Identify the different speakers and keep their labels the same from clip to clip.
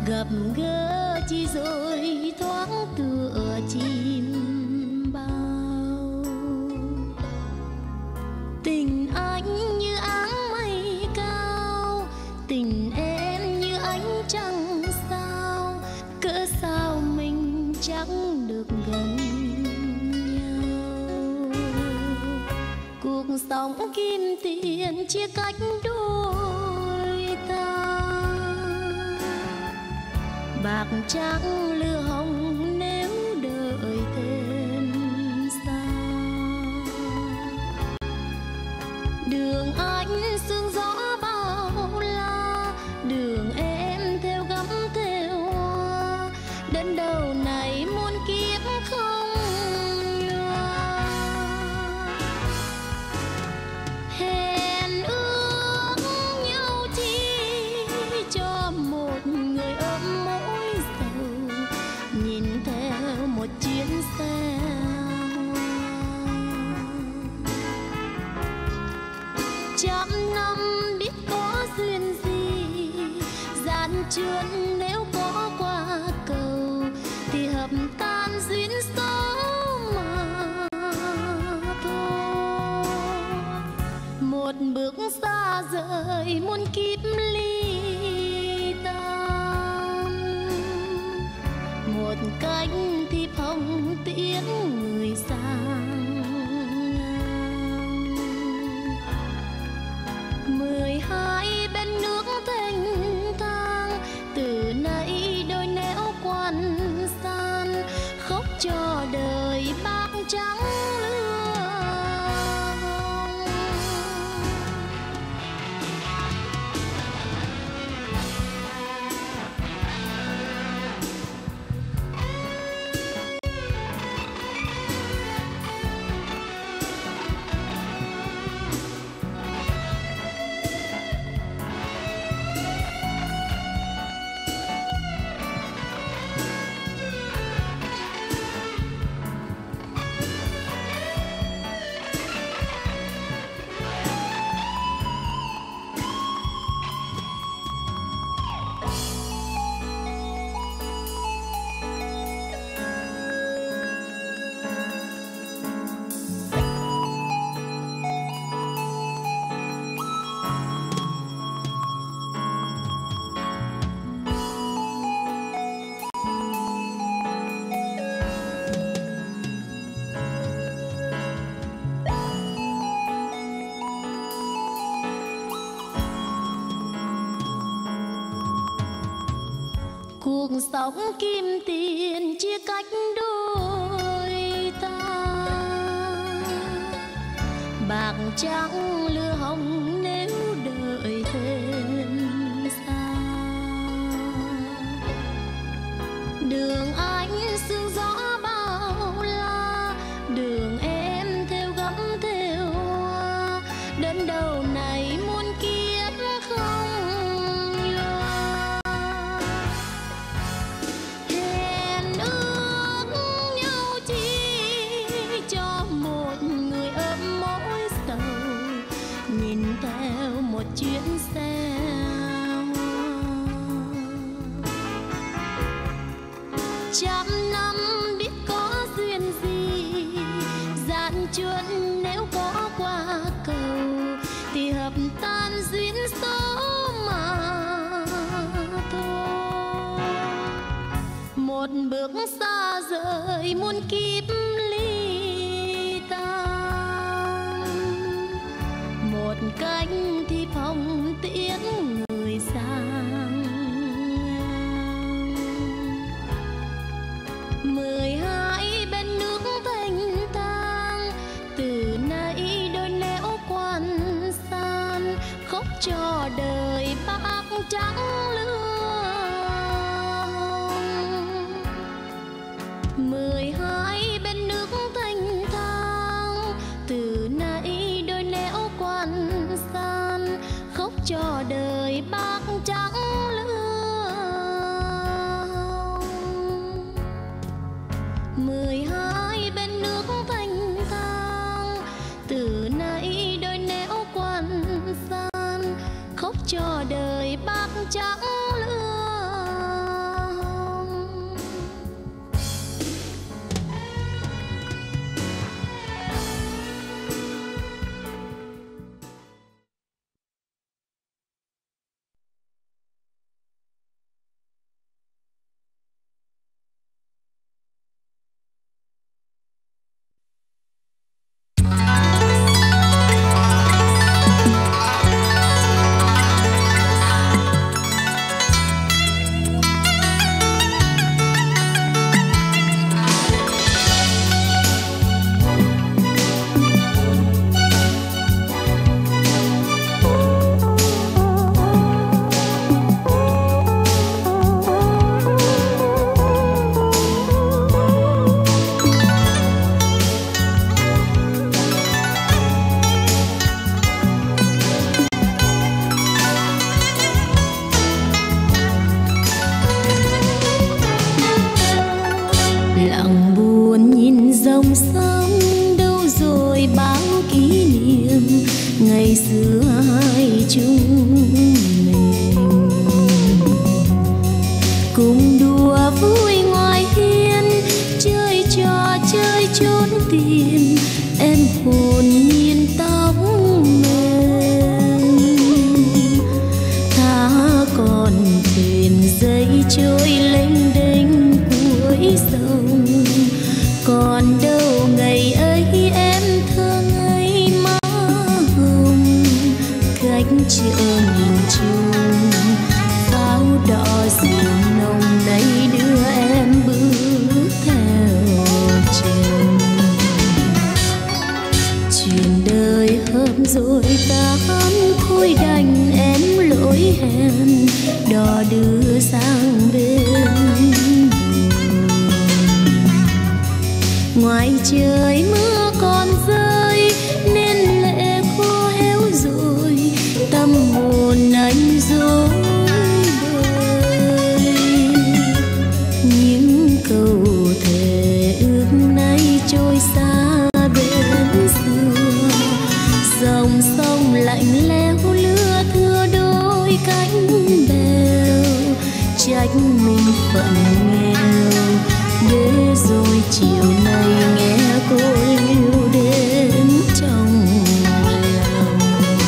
Speaker 1: gặp gỡ chỉ rồi thoáng tựa chim bao. Tình anh như áng mây cao, tình em như ánh trăng sao, cỡ sao mình chẳng được gần nhau. Cuộc sống kim tiền chia cách đôi ta, bạc trắng lửa hồng nếu đợi thêm xa. Đường anh sương gió bao la, đường em theo gấm theo hoa, đến đầu này muôn kiếp không nhòa. Hẹn ước nhau chi cho một người ấm mỗi sầu, nhìn theo một chuyến xe trăm năm biết có duyên gì, gian truân nếu có qua cầu thì hợp tan duyên số mà thôi. Một bước xa rời muôn kiếp ly tan, một cánh thiệp hồng tiễn người sang. 12 bên nước thanh thang, từ nay đôi nẻo quan san, khóc cho đời bạc trắng lưa hồng. Cuộc sống kim tiền chia cách đôi ta, bạc trắng lửa hồng nếu đợi thêm xa. Đường anh sương gió bao la, đường em theo gấm theo hoa, đến đầu này muôn kiếp không nhòa. Hẹn ước nhau chi cho một người ấm mỗi sầu, nhìn theo một chuyến xe trăm năm biết có duyên gì, gian truân nếu có qua cầu thì hợp tan duyên số mà thôi. Một bước xa rời muôn kiếp ly tan, một cánh thiệp hồng tiễn người sang. 12 bên nước thanh thang, từ nay đôi nẻo quan san, khóc cho đời bạc trắng lưa hồng. 12 bên nước thanh thang, từ nay đôi nẻo quan san, khóc cho đời bạc trắng lưa hồng. 12 bên nước thanh thang, từ nay đôi nẻo quan san, khóc cho đời bạc trắng lưa hẹn đò đưa sang bên ngoài trời mưa còn rơi nên lệ khô héo rồi tâm hồn anh dối bời những câu thề ước nay trôi xa bên xưa dòng sông lạnh lẽo lưa thưa đôi cánh bèo trách mình phận nghèo để rồi chiều nay nghe cô lưu đến trong lòng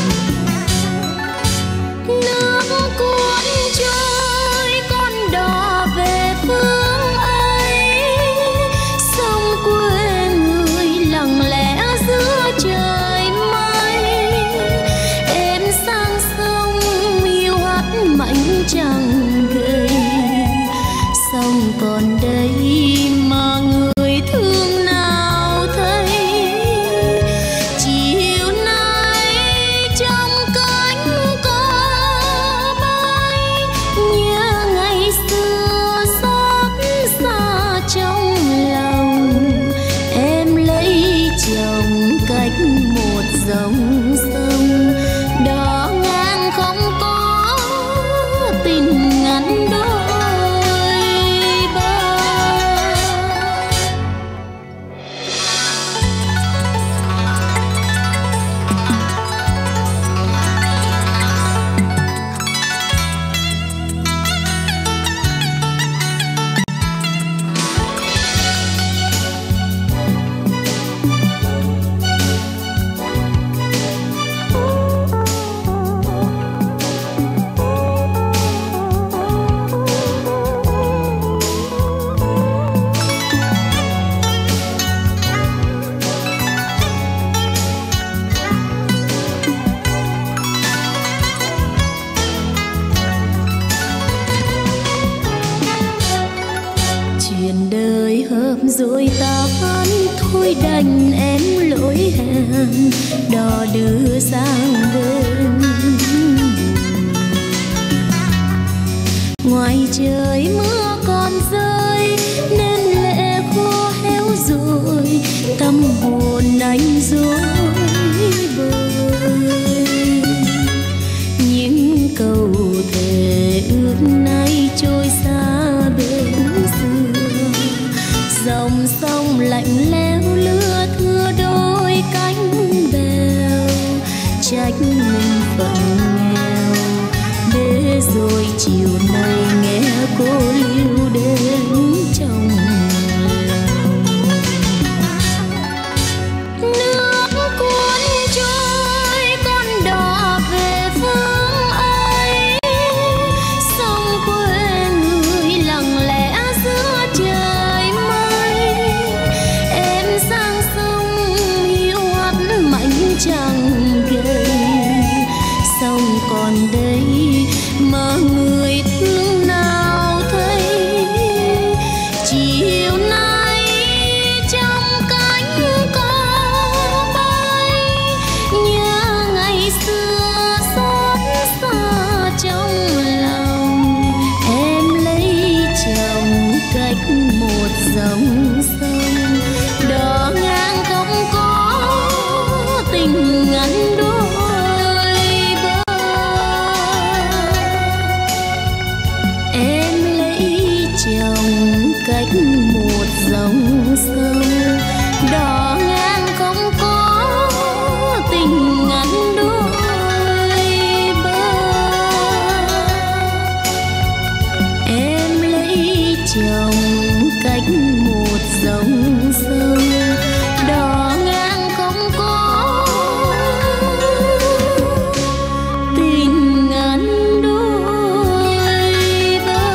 Speaker 1: nước cuốn trôi con đò về phương ấy sông quê người lặng lẽ giữa trời mây em sang sông yêu hát mảnh chẳng gầy sông còn đây mà người thương nào thấy chiều nay trong cánh cò bay nhớ ngày xưa xót xa trong lòng em lấy chồng cách một dòng sông đò ngang không có tình ngắn đôi rồi ta vẫn thôi đành em lỗi hẹn đò đưa sang bên ngoài trời mưa còn rơi nên lệ khô héo rồi tâm hồn anh dối bời những câu thề ước nay trôi xa bên xưa dòng sông lạnh lẽo lưa thưa đôi cánh bèo trách mình phận nghèo để rồi chiều nay nghe cô lưu đến trong lòng nước cuốn trôi con đò về phương ấy sông quê người lặng lẽ giữa trời sang sông hiu hắt mảnh chẳng gầy sông còn đây mà người thương nào thấy chiều nay trong cánh cò bay nhớ ngày xưa xót xa trong lòng em lấy chồng cách một dòng sông đò ngang không có tình ngắn đôi bờ em lấy chồng cách một dòng sông đò ngang không có tình ngắn đôi bờ em lấy chồng cách một dòng sông đò ngang không có tình ngắn đôi bờ.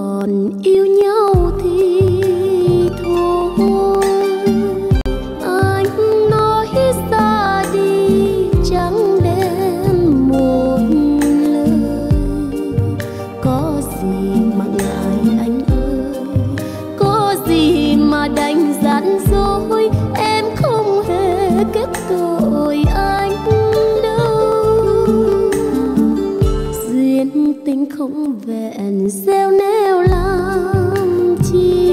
Speaker 1: còn yêu nhau thì thôi. Anh nói ra đi chẳng đến một lời, có gì mà ngại anh ơi, có gì mà đành gian dối. Em không hề kết tội anh đâu, duyên tình không vẹn gieo neo làm chi.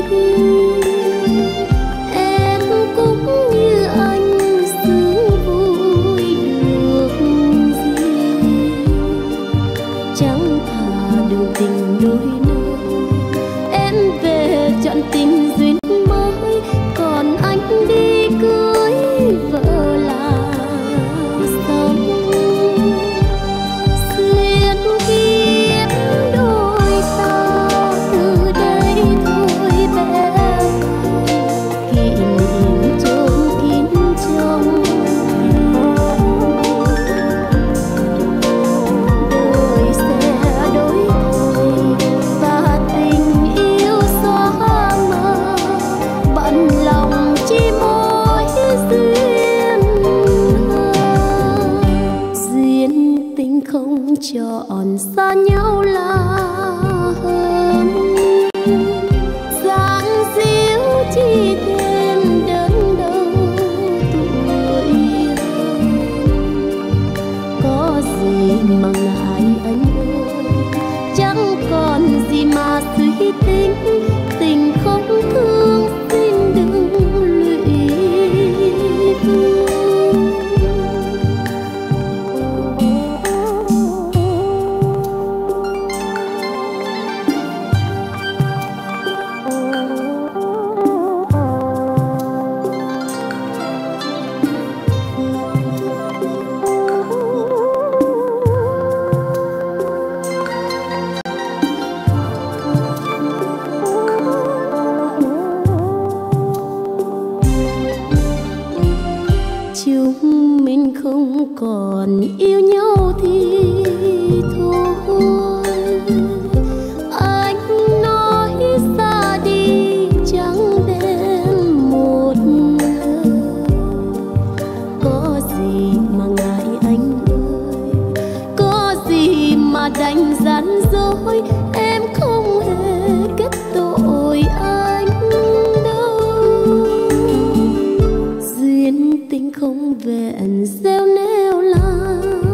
Speaker 1: Em cũng như anh xứng vui được gì, chẳng thà đường tình đôi nơi. Em về chọn tình duyên mới, còn anh đi cưới vợ là sống. Duyên kiếp đôi ta từ đây thôi bé, kỷ niệm chôn kín trong đời sẽ đổi thay và tình yêu xóa mờ. Bận lòng chỉ mỗi duyên duyên tình không chọn xa nhau là hơn. Giang diếu chỉ thêm đớn đau tuổi hơn, có gì mà ngại anh ơi, chẳng còn gì mà suy tính. Tình không thương xin đừng lụy vương. Chúng mình không còn yêu nhau thì thôi. Anh nói ra đi chẳng đến một lời, có gì mà ngại anh ơi, có gì mà đành gian dối. Em không hề kết tội anh đâu, duyên tình không vẹn gieo neo làm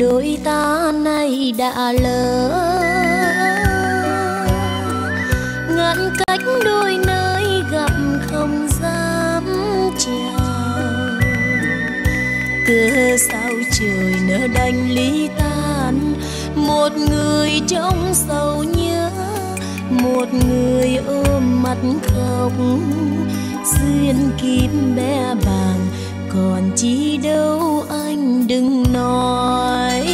Speaker 1: đôi ta nay đã lỡ, ngăn cách đôi nơi gặp không dám chào. Cớ sao trời nỡ đành ly tan, một người trong sầu nhớ, một người ôm mặt khóc. Duyên kiếp bé bàng còn chi đâu anh đừng nói.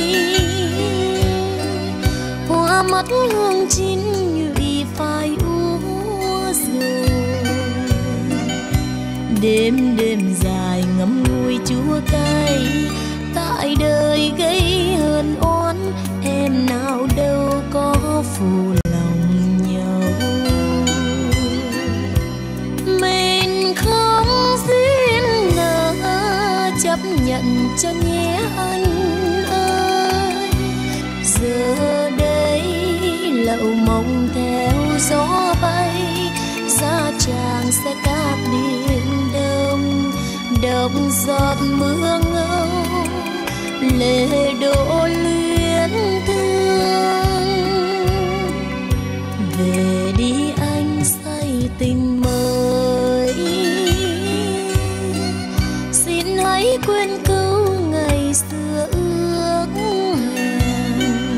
Speaker 1: Hoa mắt hương chín nhụy phai úa rồi, đêm đêm dài ngắm ngùi chúa cay. Tại đời gây hờn oán, em nào đâu có phụ lòng nhau. Mình không duyên nợ, chấp nhận cho nhé anh ơi. Giờ đây lậu mộng theo gió bay, xa chàng sẽ cát biển đông. Đọng giọt mưa ngâu, lệ đổ luyến thương. Về đi anh say tình mới, xin hãy quên câu ngày xưa ước hẹn.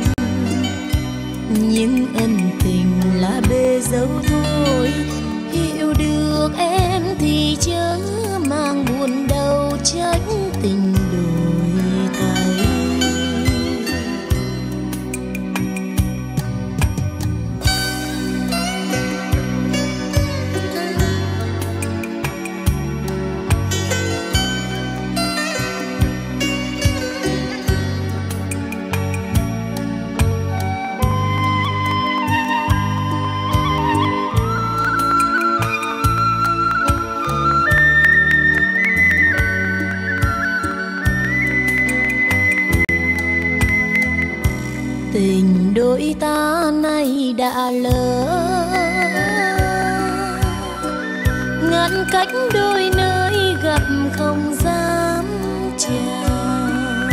Speaker 1: Những ân tình là bề dâu thôi, hiểu được em thì chớ mang buồn đau trách tình đổi thay. Tình đôi ta nay đã lỡ, ngăn cách đôi nơi gặp không dám chào.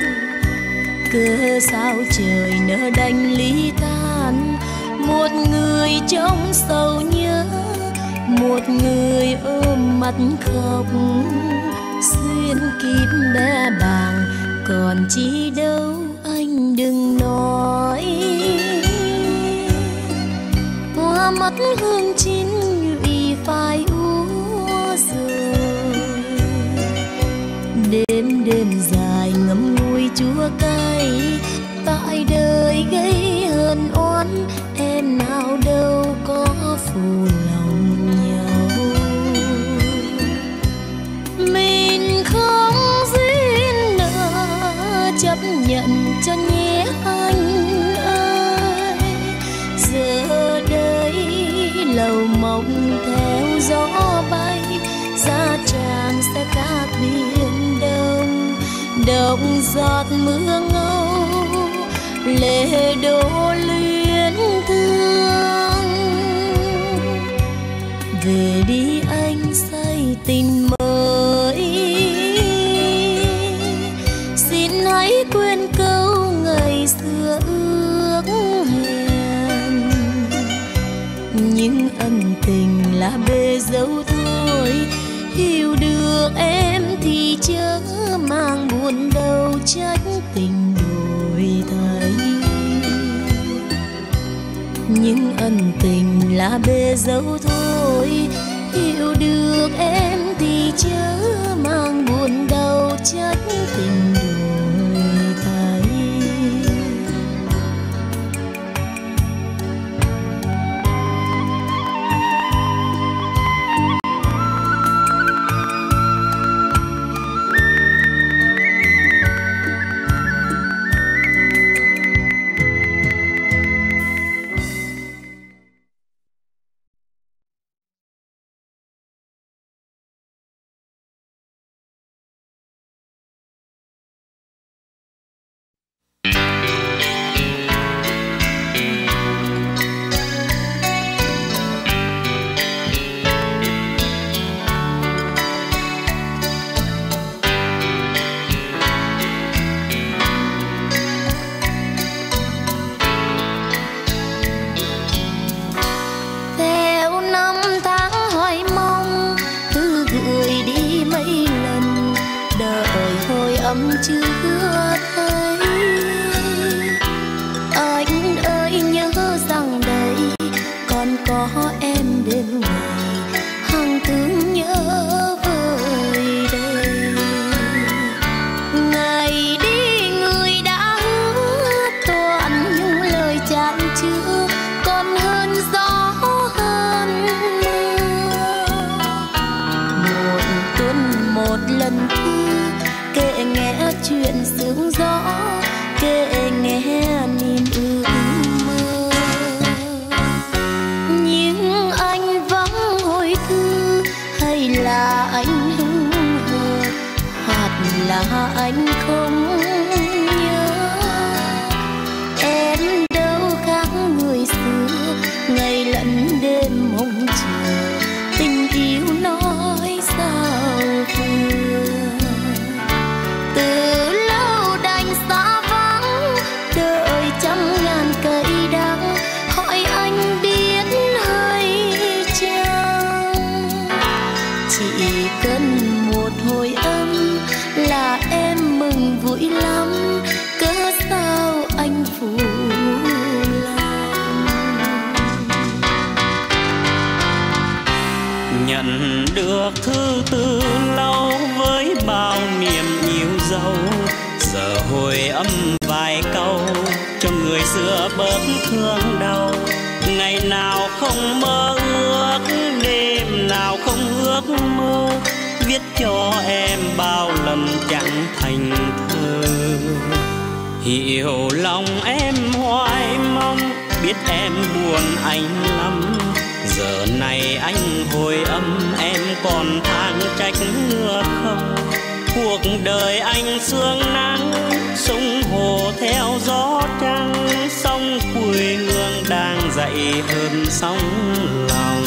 Speaker 1: Cớ sao trời nỡ đành ly tan, một người trong sầu nhớ, một người ôm mặt khóc. Duyên kiếp bé bàng còn chi đâu anh đừng nói. Hoa mắt hương chín nhụy phai úa rồi, đêm đêm dài ngắm ngùi chúa cay. Tại đời gây hờn oán, em nào đâu có phụ lòng nhau. Mình không duyên nợ, chấp nhận cho nhé anh ơi. Giờ đây lầu mộng theo gió bay, giá tràng sẽ cát biển đông. Đọng giọt mưa ngâu, lệ đổ luyến thương. Về đi anh say tình mới, xin hãy quên câu ngày xưa ước hẹn. Những ân tình là bề dâu thôi, hiểu được em thì chớ mang buồn đâu trách tình đổi thay. Những ân tình là bề dâu thôi, hiểu được em thì chớ mang buồn đau trách tình đổi thay. chưa thấy. Anh ơi nhớ rằng đây còn có em đêm ngày, hàng thương nhớ vơi đây. Ngày đi người đã hứa toàn những lời chan chứa, còn hơn gió hơn mưa. Một tuần một lần thư kể nghe chuyện sương gió, kể nghe niềm ước mơ. Nhưng anh vắng hồi thư, hay là anh hững hờ, hoặc là anh không nhớ. Em đâu khác người xưa, ngày lẫn đêm mong chờ, tình yêu nói sao vừa. Từ lâu đành xa vắng, đợi trăm ngàn cây đắng, hỏi anh biết hay chăng. Chỉ cần một hồi âm là em mừng vui lắm, cớ sao anh phụ lòng.
Speaker 2: Nhận được thư từ lâu với bao niềm yêu dấu, giờ hồi âm vài câu cho người xưa bớt thương đau. Ngày nào không mơ ước, đêm nào không ước mơ, viết cho em bao lần chẳng thành thơ. Hiểu lòng em hoài mong, biết em buồn anh lắm. Giờ này anh hồi âm em còn than trách mưa không. Cuộc đời anh sương nắng, sông hồ theo gió trăng, sông quê hương đang dậy hơn sóng lòng.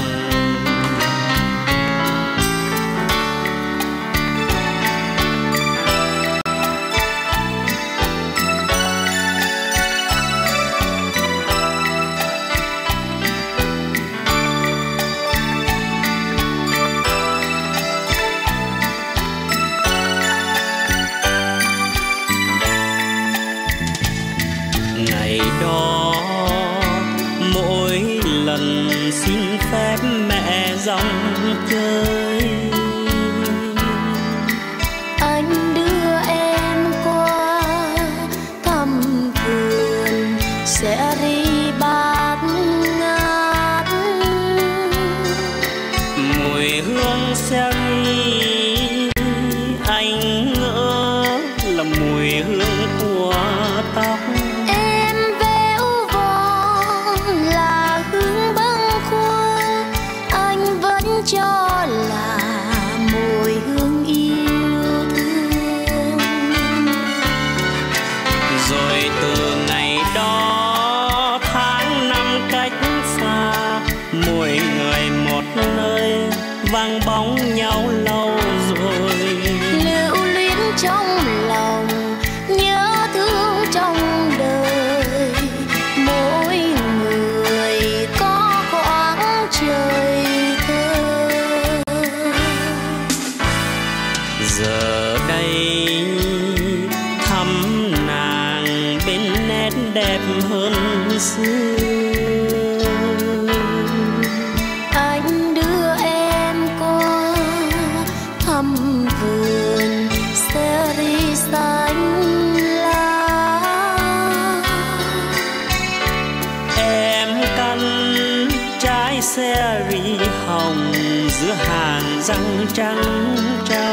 Speaker 2: Ngày đó mỗi lần xin phép mẹ dòng chơi,
Speaker 1: anh đưa em qua thăm vườn sẽ đi bát ngát.
Speaker 2: mùi hương seri anh ngỡ là mùi hương của tóc.
Speaker 1: Em véo von là hương bâng khuâng, anh vẫn cho là mùi hương yêu thương.
Speaker 2: Rồi từ ngày đó tháng năm cách xa, mỗi người một nơi vang bóng nhau lâu rồi.
Speaker 1: Lưu luyến trong lòng, nhớ thương trong đời, mỗi người có khoảng trời thơ.
Speaker 2: Giờ đây thăm nàng bên nét đẹp hơn xưa.
Speaker 1: Anh đưa em qua thăm vườn seri xanh lá.
Speaker 2: Em căn trái seri hồng giữa hàng răng trắng trắng.